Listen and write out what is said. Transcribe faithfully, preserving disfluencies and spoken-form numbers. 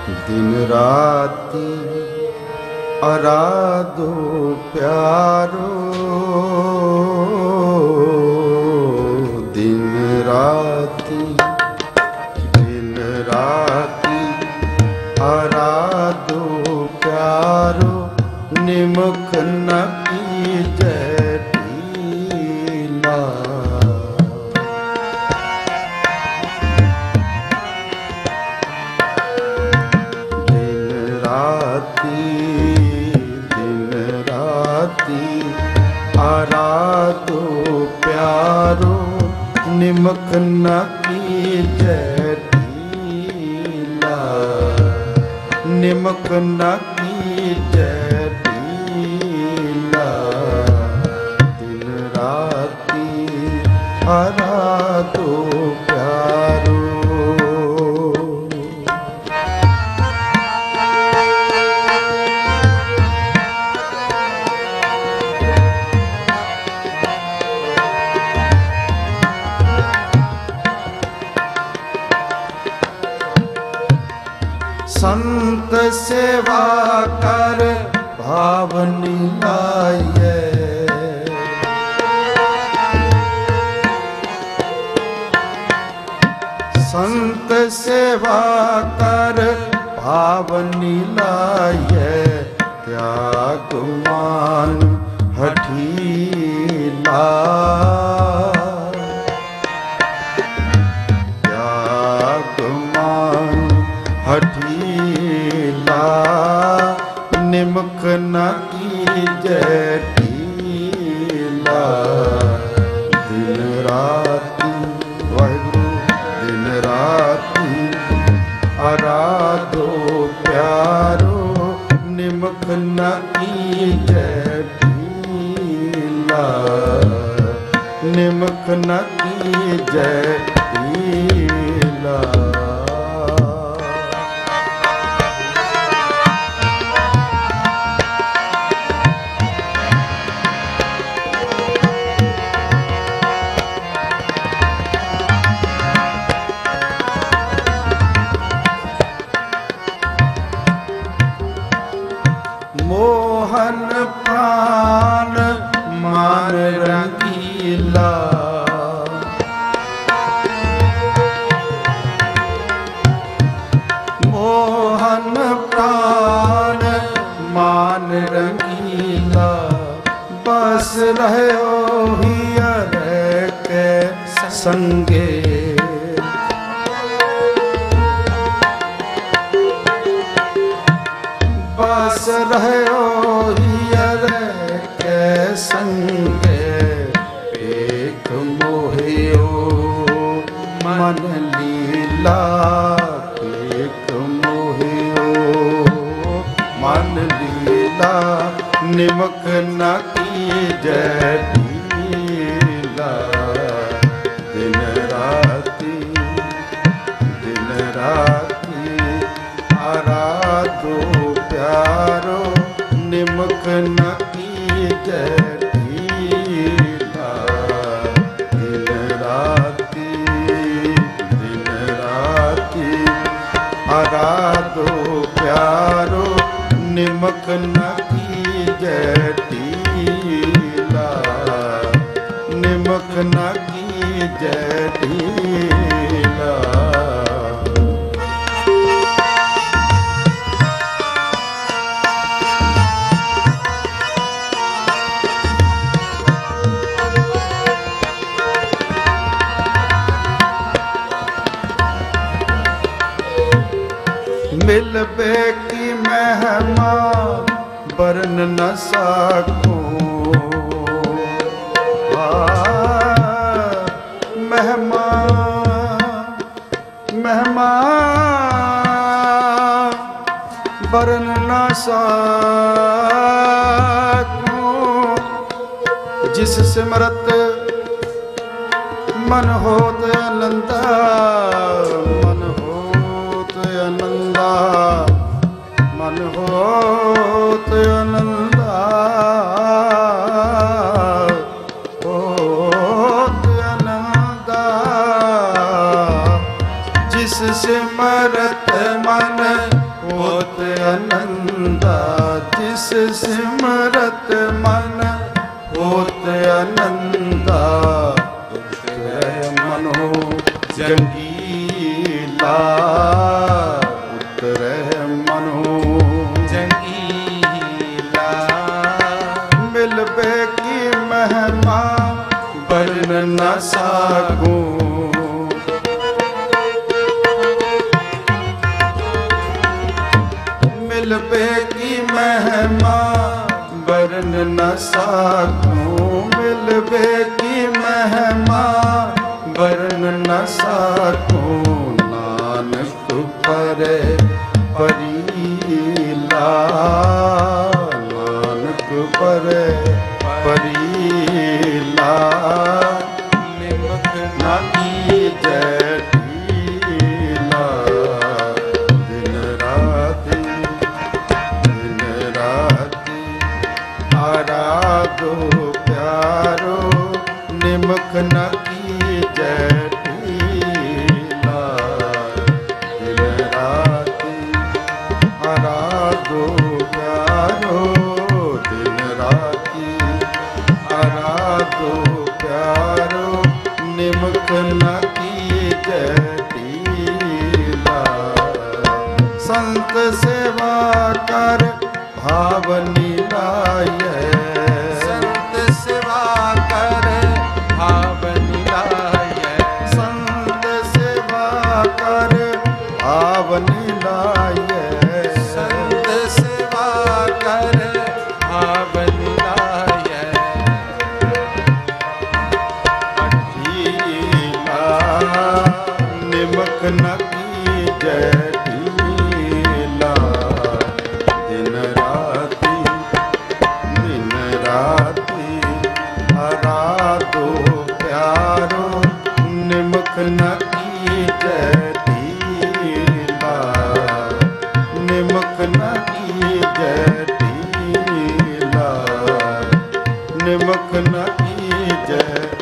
दिन राती आराधो प्यारो, दिन राती दिन राती आराधो प्यारो, निमुख न कीजै ढीला। आराधो प्यारो, निमक न कीजै ढीला। निमक न कीजै ढीला। दिन राती आराधो प्यारो। संत सेवा कर भावनी लाए, संत सेवा कर भावनी लाए, त्याग मान हठीला। त्याग मान हठीला, निमक न कीजै ढीला। दिन राती वाहिगुरु दिन राती आराधो प्यारो, निमक न कीजै ढीला। निमक न कीजै ढीला। मोहन प्राण मान रंगीला। मोहन प्राण मान रंगीला, बस रहो हियर के संगे। बस रहो हियर के संगे, पेख मोहियो मन लीला। पेख मोहियो मन लीला, निमक न कीजै ढीला। दिन राती दिन राती आराधो प्यारो, निमक न कीजै ढीला। दिन राती दिन राती आराधो प्यारो, निमक न कीजै ढीला। निमक न कीजै ढीला। मिलबे की महिमा बरन न सकूं। महिमा महिमा बरन न सकूं। जिस सिमरत मन होत आनंदा। मन होत आनंदा। मन होत आनंदा। होत आनंदा। जिस सिमरत मन आनंदा जिस सिमरत मन होत आनंदा उतरे मनो जंगीला उतरे मनो जंगीला मिलबे की महिमा बरन न साकूं मिलबे की महिमा बरन न साकूं मिलबे की महिमा बरन न साकूं नानक परे परीला नानक परे परीला निमक ना कीजै ढीला दिन राति दिन राति आराधो प्यारो निमक न कीजै ढीला दिन राति आराधो प्यारो दिन राति आराधो प्यारो निमक न कीजै ढीला संत सेवा कर भावनी लाए संत सेवा कर भावनी लाए संत सेवा कर भावनी लाए संत सेवा कर भावनी लाए ढीला निमक न कीजै ढीला दिन राति दिन राति आराधो प्यारो निमक न कीजै ढीला निमक न कीजै ढीला निमक न कीजै